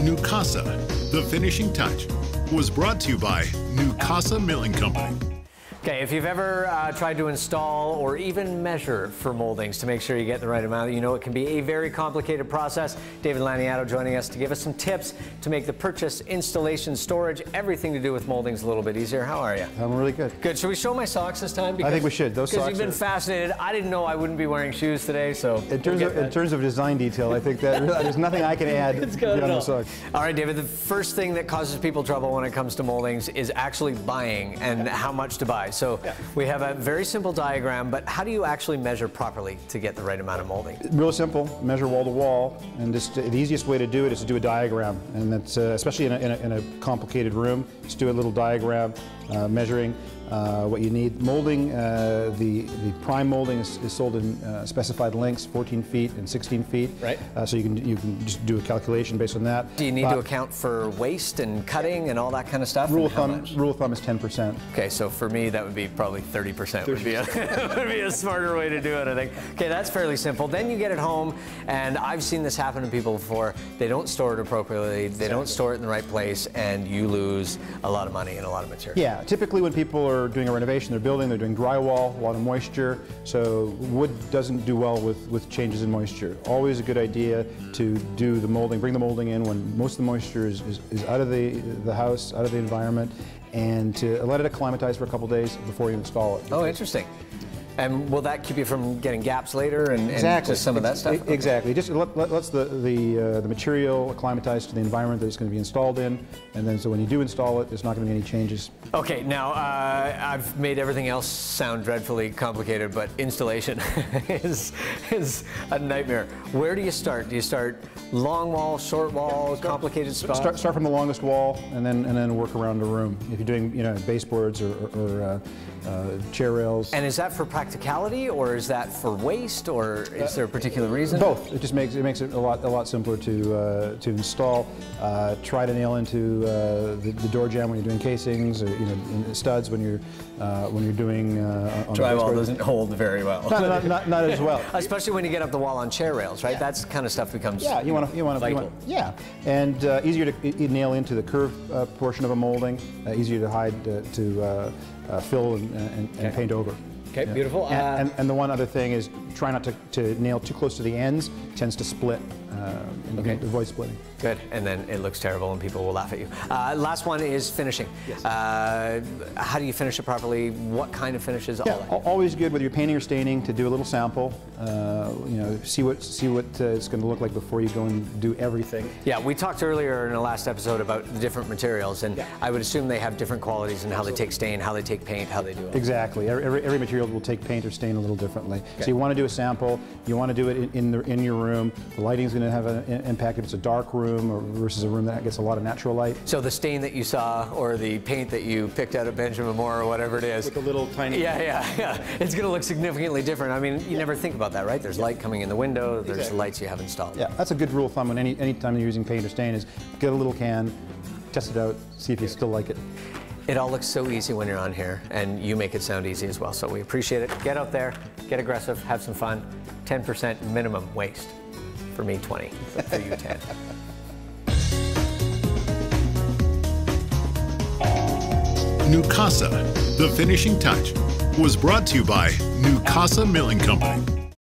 Nucasa, the finishing touch, was brought to you by Nucasa Milling Company. Okay, if you've ever tried to install or even measure for moldings to make sure you get the right amount, you know it can be a very complicated process. David Laniato joining us to give us some tips to make the purchase, installation, storage, everything to do with moldings a little bit easier. How are you? I'm really good. Good. Should we show my socks this time? I think we should. Those socks because you've been fascinated. I didn't know I wouldn't be wearing shoes today, so in terms of design detail, I think that there's nothing I can add beyond those socks. All right, David. The first thing that causes people trouble when it comes to moldings is actually buying and how much to buy. So we have a very simple diagram, but how do you actually measure properly to get the right amount of molding? Real simple. Measure wall to wall, and just the easiest way to do it is to do a diagram, and that's especially in a complicated room. Just do a little diagram measuring what you need. Molding, the prime molding is sold in specified lengths, 14 feet and 16 feet. Right. So you can just do a calculation based on that. Do you need to account for waste and cutting and all that kind of stuff? Rule of thumb is 10%. Okay, so for me that would be probably 30%. Would be a smarter way to do it, I think. Okay, that's fairly simple. Then you get it home, and I've seen this happen to people before. They don't store it appropriately. They don't store it in the right place, and you lose a lot of money and a lot of material. Yeah, typically when people are doing a renovation, they're doing drywall, a lot of moisture, so wood doesn't do well with changes in moisture. Always a good idea to do the molding, bring the molding in when most of the moisture is out of the house, out of the environment, and to let it acclimatize for a couple days before you install it. Oh, interesting. And will that keep you from getting gaps later and exactly. just some of that stuff? Okay. Exactly. Just lets the material acclimatize to the environment that it's going to be installed in, and then so when you do install it, there's not going to be any changes. Okay, now I've made everything else sound dreadfully complicated, but installation is a nightmare. Where do you start? Do you start long wall, short wall, complicated spot? Start from the longest wall, and then work around the room. If you're doing baseboards or chair rails. And is that for practicality, or is that for waste, or is there a particular reason? Both. It just makes it a lot simpler to install. Try to nail into the door jamb when you're doing casings, or in studs when you're doing drywall doesn't hold very well. Not as well. Especially when you get up the wall on chair rails, right? Yeah. That's kind of stuff becomes vital. And easier to nail into the curved portion of a molding. Easier to hide to fill and paint over. Okay, yeah. Beautiful. And the one other thing is try not to nail too close to the ends. It tends to split. And avoid splitting. Good, and then it looks terrible and people will laugh at you. Last one is finishing. Yes. How do you finish it properly? What kind of finishes? Always good whether you're painting or staining to do a little sample. See what it's going to look like before you go and do everything. Yeah, we talked earlier in the last episode about the different materials, and I would assume they have different qualities in how they take stain, how they take paint, how they do it. Exactly. Every material will take paint or stain a little differently. Okay. So you want to do a sample. You want to do it in your room. The lighting's going to have an impact if it's a dark room versus a room that gets a lot of natural light. So the stain that you saw, or the paint that you picked out of Benjamin Moore, or whatever it is, with a little tiny it's going to look significantly different. I mean, you never think about that, right? There's light coming in the window. There's lights you have installed. Yeah, that's a good rule of thumb when any time you're using paint or stain is get a little can, test it out, see if you still like it. It all looks so easy when you're on here, and you make it sound easy as well, so we appreciate it. Get out there, get aggressive, have some fun. 10% minimum waste. For me, 20. For you, 10. Nucasa, the finishing touch, was brought to you by Nucasa Milling Company.